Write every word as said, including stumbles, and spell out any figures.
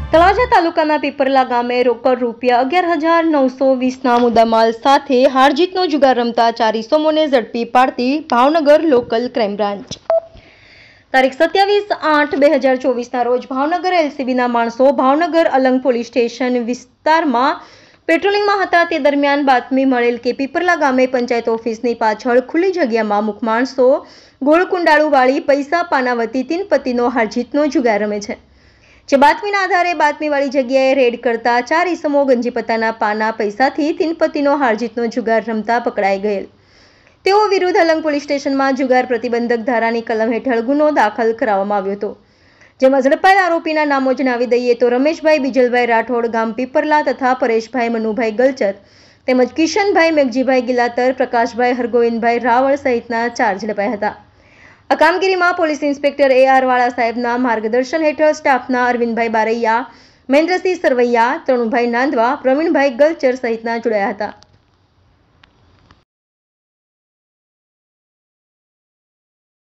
તળાજા તાલુકાના પીપરલા ગામે રોકડ રૂપિયા અગિયાર હજાર નવસો વીસના મુદ્દામાલ સાથે હારજીતનો જુગાર રમતા ચાર ઇસમોને ઝડપી પાડતી ભાવનગર લોકલ ક્રાઇમ બ્રાન્ચ. તારીખ સત્યાવીસ આઠ બે હજાર ચોવીસના રોજ ભાવનગર એલસીબીના માણસો ભાવનગર અલંગ પોલીસ સ્ટેશન વિસ્તારમાં પેટ્રોલિંગમાં હતા. તે દરમિયાન બાતમી મળેલ કે પીપરલા ગામે પંચાયત ઓફિસની પાછળ ખુલ્લી જગ્યામાં મુખ માણસો ગોળ કુંડાળું વાળી પૈસા પાનાવતી તીન પતિનો હારજીતનો જુગાર રમે છે. જે બાતમીના આધારે બાતમીવાળી જગ્યાએ રેડ કરતા ચાર ઈસમો ગંજીપત્તાના પાના પૈસાથી તીનપતિનો હારજીતનો જુગાર રમતા પકડાઈ ગયેલ. તેઓ વિરુદ્ધ અલંગ પોલીસ સ્ટેશનમાં જુગાર પ્રતિબંધક ધારાની કલમ હેઠળ ગુનો દાખલ કરાવવામાં આવ્યો હતો. જેમાં ઝડપાયેલ આરોપીના નામો જણાવી દઈએ તો રમેશભાઈ બીજલભાઈ રાઠોડ ગામ પીપરલા તથા પરેશભાઈ મનુભાઈ ગલચર તેમજ કિશનભાઈ મેઘજીભાઈ ગિલાતર, પ્રકાશભાઈ હરગોવિંદભાઈ રાવળ સહિતના ચાર ઝડપાયા હતા. આ કામગીરીમાં પોલીસ ઇન્સ્પેક્ટર એ આર વાળા સાહેબના માર્ગદર્શન હેઠળ સ્ટાફના અરવિંદભાઈ બારૈયા, મહેન્દ્રસિંહ સરવૈયા, તરુણભાઈ નાંદવા, પ્રવીણભાઈ ગલચર સહિતના જોડાયા હતા.